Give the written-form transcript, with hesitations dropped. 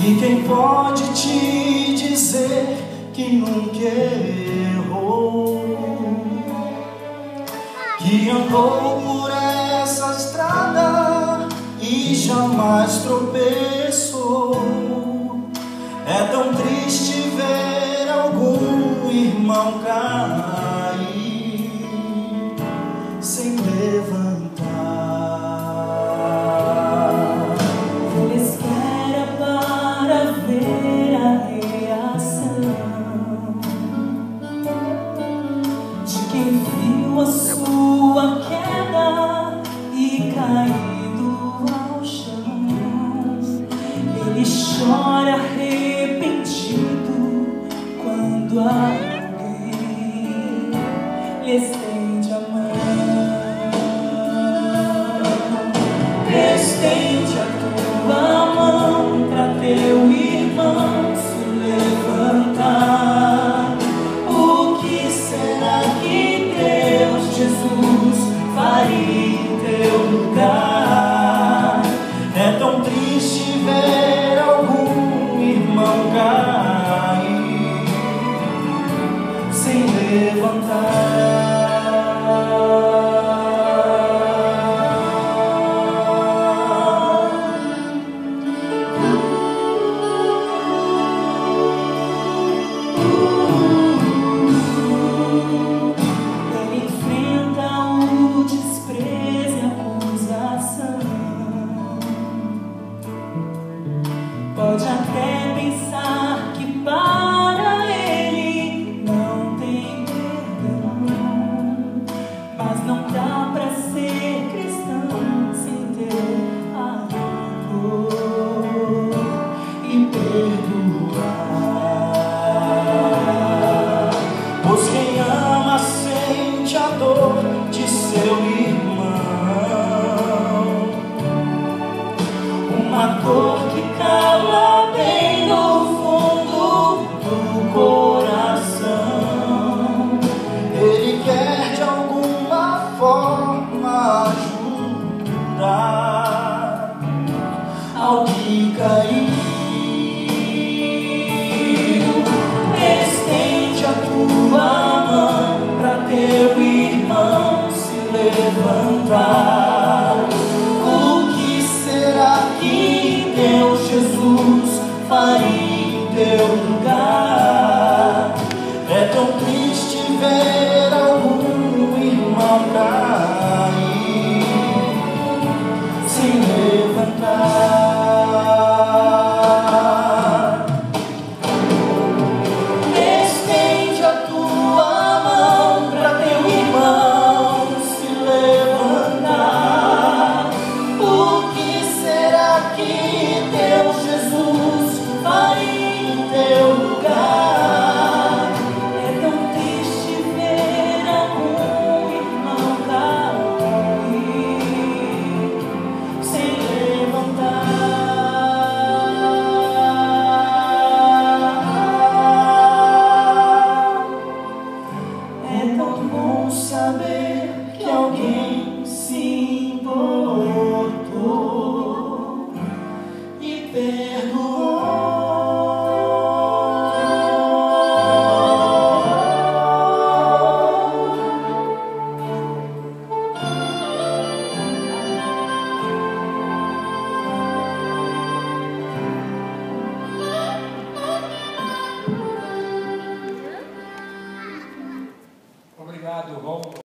E quem pode te dizer que nunca errou, que andou por essa estrada e jamais tropeçou? É tão triste ver algum irmão cair sem levantar. Ele espera para ver a reação de quem viu a sua queda e caído ao chão. Ele chora arrependido quando alguém lhe estende a mão. Estende a tua mão para teu irmão se levantar. O que será que Deus, Jesus, faria em teu lugar? É tão triste ver algum irmão cair sem levantar. Pode até pensar que para ele não tem perdão, mas não dá pra ser cristão sem ter amor e perdoar. Pois quem ama sente a dor de seu irmão, uma dor que cala bem no fundo do coração. ele quer de alguma forma ajudar ao que caiu. Estende a tua mão para teu irmão se levantar. O que será que Deus, Jesus, faria em teu lugar? É tão triste ver